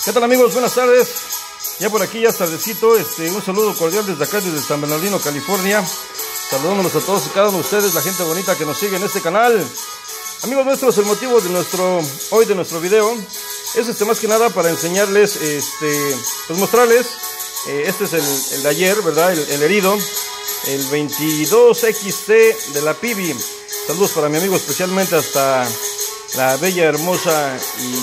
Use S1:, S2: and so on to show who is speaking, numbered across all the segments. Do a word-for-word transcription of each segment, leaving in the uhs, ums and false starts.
S1: ¿Qué tal, amigos? Buenas tardes. Ya por aquí, ya es tardecito. Este, un saludo cordial desde acá, desde San Bernardino, California. Saludándonos a todos y cada uno de ustedes, la gente bonita que nos sigue en este canal. Amigos nuestros, el motivo de nuestro, hoy de nuestro video es este más que nada para enseñarles, este, pues mostrarles, eh, este es el, el de ayer, ¿verdad? El, el herido, el veintidós equis te de la P I B I. Saludos para mi amigo, especialmente hasta la bella, hermosa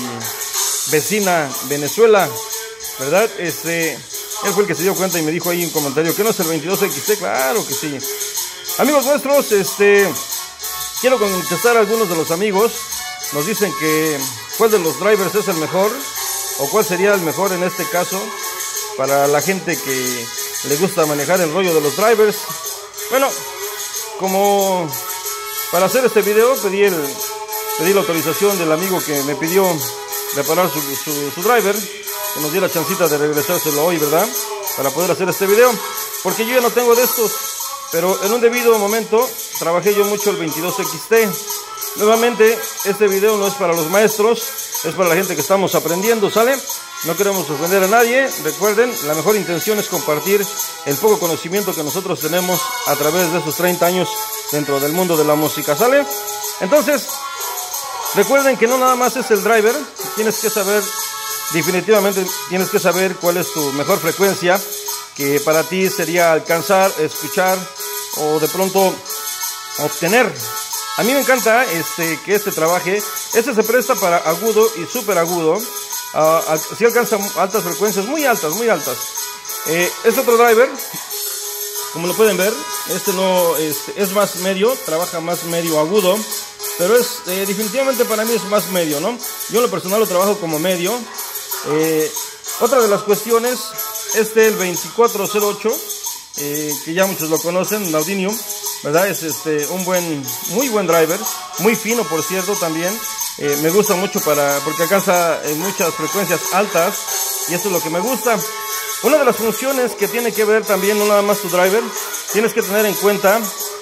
S1: y vecina Venezuela, ¿verdad? Este, él fue el que se dio cuenta y me dijo ahí un comentario que no es el veintidós equis te, claro que sí. Amigos nuestros, este, quiero contestar a algunos de los amigos. Nos dicen que cuál de los drivers es el mejor, o cuál sería el mejor en este caso para la gente que le gusta manejar el rollo de los drivers. Bueno, como para hacer este video pedí, el, pedí la autorización del amigo que me pidió reparar su, su, su driver, que nos dio la chancita de regresárselo hoy, ¿verdad? Para poder hacer este video, porque yo ya no tengo de estos, pero en un debido momento trabajé yo mucho el veintidós equis te. Nuevamente, este video no es para los maestros, es para la gente que estamos aprendiendo, ¿sale? No queremos ofender a nadie. Recuerden, la mejor intención es compartir el poco conocimiento que nosotros tenemos a través de estos treinta años dentro del mundo de la música, ¿sale? Entonces, recuerden que no nada más es el driver, tienes que saber, definitivamente tienes que saber cuál es tu mejor frecuencia, que para ti sería alcanzar, escuchar o de pronto obtener. A mí me encanta este, que este trabaje. Este se presta para agudo y súper agudo. Uh, si alcanza altas frecuencias, muy altas, muy altas. Eh, este otro driver, como lo pueden ver, este no este, es más medio, trabaja más medio agudo, pero es eh, definitivamente para mí es más medio, ¿no? Yo en lo personal lo trabajo como medio. Eh, otra de las cuestiones, este el veinticuatro cero ocho, eh, que ya muchos lo conocen, Naudinium, ¿verdad? Es este un buen, muy buen driver, muy fino por cierto también. Eh, me gusta mucho para porque alcanza eh, muchas frecuencias altas y esto es lo que me gusta. Una de las funciones que tiene que ver también, no nada más tu driver, tienes que tener en cuenta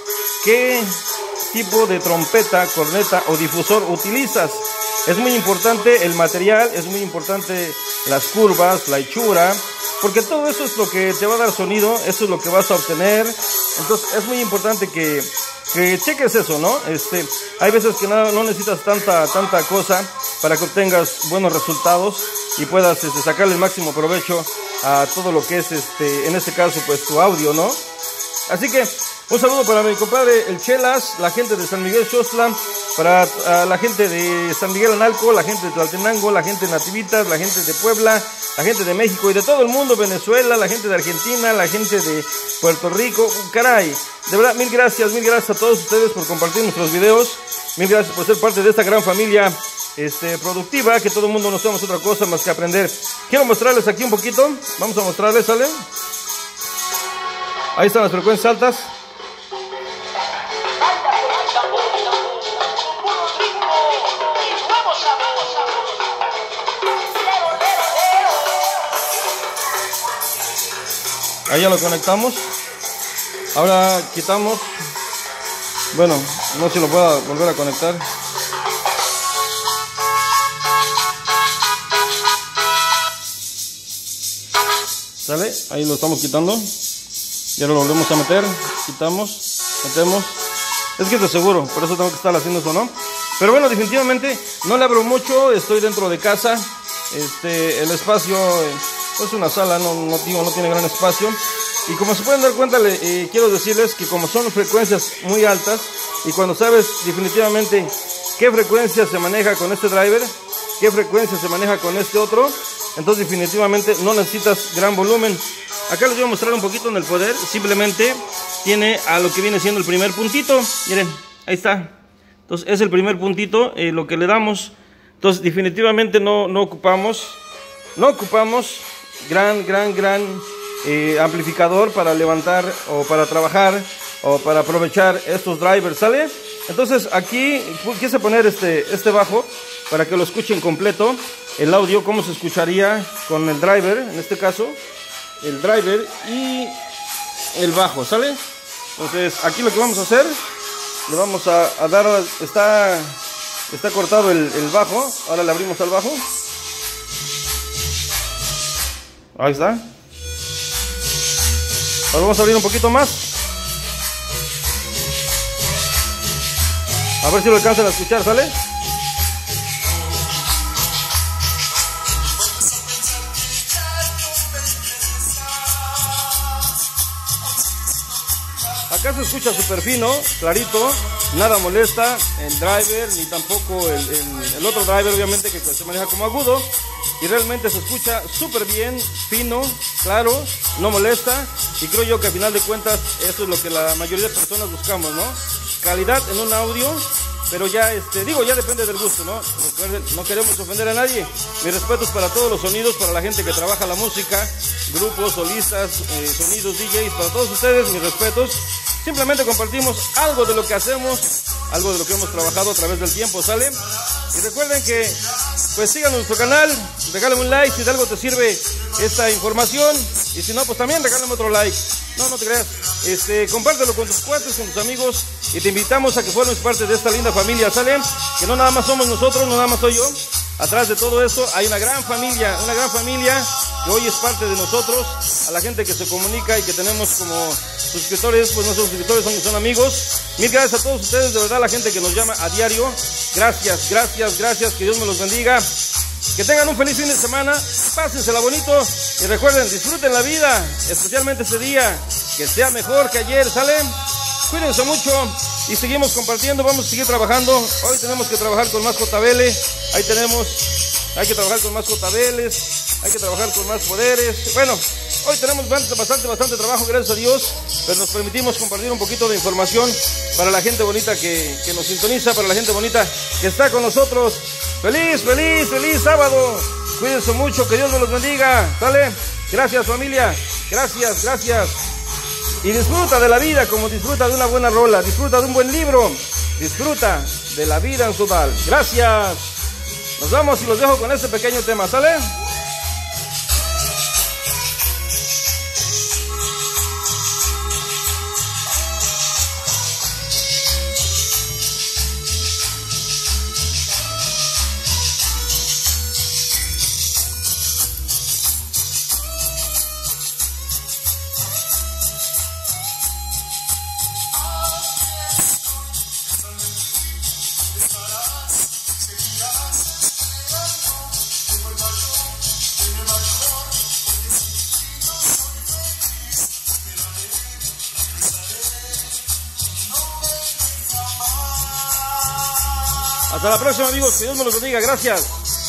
S1: qué tipo de trompeta, corneta o difusor utilizas. Es muy importante el material, es muy importante las curvas, la hechura, porque todo eso es lo que te va a dar sonido, eso es lo que vas a obtener. Entonces es muy importante que, que cheques eso, ¿no? Este, hay veces que no, no necesitas tanta, tanta cosa para que obtengas buenos resultados y puedas este, sacarle el máximo provecho a todo lo que es, este, en este caso, pues tu audio, ¿no? Así que un saludo para mi compadre el Chelas, la gente de San Miguel Xochitl, para uh, la gente de San Miguel Analco, la gente de Tlaltenango, la gente de Nativitas, la gente de Puebla, la gente de México y de todo el mundo, Venezuela, la gente de Argentina, la gente de Puerto Rico. Caray, de verdad, mil gracias, mil gracias a todos ustedes por compartir nuestros videos, mil gracias por ser parte de esta gran familia este, productiva, que todo el mundo no somos otra cosa más que aprender. Quiero mostrarles aquí un poquito, vamos a mostrarles, ¿sale? Ahí están las frecuencias altas. Ahí ya lo conectamos. Ahora quitamos. Bueno, no sé si lo puedo volver a conectar. ¿Sale? Ahí lo estamos quitando. Y ahora lo volvemos a meter. Quitamos, metemos. Es que estoy seguro, por eso tengo que estar haciendo eso, ¿no? Pero bueno, definitivamente no le abro mucho. Estoy dentro de casa. Este, el espacio es una sala, no, no, digo, no tiene gran espacio. Y como se pueden dar cuenta, le, eh, quiero decirles que como son frecuencias muy altas, y cuando sabes definitivamente qué frecuencia se maneja con este driver, qué frecuencia se maneja con este otro, entonces definitivamente no necesitas gran volumen. Acá les voy a mostrar un poquito en el poder. Simplemente tiene a lo que viene siendo el primer puntito. Miren, ahí está. Entonces es el primer puntito, eh, lo que le damos. Entonces definitivamente no, no ocupamos, no ocupamos gran, gran, gran eh, amplificador para levantar o para trabajar o para aprovechar estos drivers, ¿sale? Entonces aquí quise poner este, este bajo para que lo escuchen completo, el audio, cómo se escucharía con el driver, en este caso, el driver y el bajo, ¿sale? Entonces aquí lo que vamos a hacer, le vamos a, a dar, está, está cortado el, el bajo, ahora le abrimos al bajo. Ahí está. Ahora vamos a abrir un poquito más. A ver si lo alcanzan a escuchar, ¿sale? Acá se escucha súper fino, clarito, nada molesta el driver, ni tampoco el, el, el otro driver, obviamente, que se maneja como agudo. Y realmente se escucha súper bien, fino, claro, no molesta. Y creo yo que al final de cuentas eso es lo que la mayoría de personas buscamos, ¿no? Calidad en un audio, pero ya, este, digo, ya depende del gusto, ¿no? Recuerden, no queremos ofender a nadie. Mis respetos para todos los sonidos, para la gente que trabaja la música, grupos, solistas, eh, sonidos, D Js, para todos ustedes, mis respetos. Simplemente compartimos algo de lo que hacemos, algo de lo que hemos trabajado a través del tiempo, ¿sale? Y recuerden que, pues sigan nuestro canal, regálame un like si de algo te sirve esta información. Y si no, pues también regálame otro like. No, no te creas. Este, compártelo con tus cuates, con tus amigos. Y te invitamos a que formes parte de esta linda familia, ¿sale? Que no nada más somos nosotros, no nada más soy yo. Atrás de todo esto hay una gran familia, una gran familia que hoy es parte de nosotros. A la gente que se comunica y que tenemos como suscriptores, pues no son suscriptores, son, son amigos. Mil gracias a todos ustedes, de verdad, la gente que nos llama a diario. Gracias, gracias, gracias, que Dios me los bendiga. Que tengan un feliz fin de semana, pásensela bonito y recuerden, disfruten la vida, especialmente este día, que sea mejor que ayer, ¿sale? Cuídense mucho y seguimos compartiendo, vamos a seguir trabajando. Hoy tenemos que trabajar con más J B L, ahí tenemos, hay que trabajar con más J B Ls, hay que trabajar con más poderes. Bueno, hoy tenemos bastante, bastante trabajo, gracias a Dios, pero nos permitimos compartir un poquito de información para la gente bonita que, que nos sintoniza, para la gente bonita que está con nosotros. Feliz, feliz, feliz sábado. Cuídense mucho, que Dios me los bendiga. ¿Sale? Gracias, familia. Gracias, gracias. Y disfruta de la vida como disfruta de una buena rola. Disfruta de un buen libro. Disfruta de la vida en su tal. Gracias. Nos vamos y los dejo con este pequeño tema. ¿Sale? Hasta la próxima, amigos. Que Dios me los bendiga. Gracias.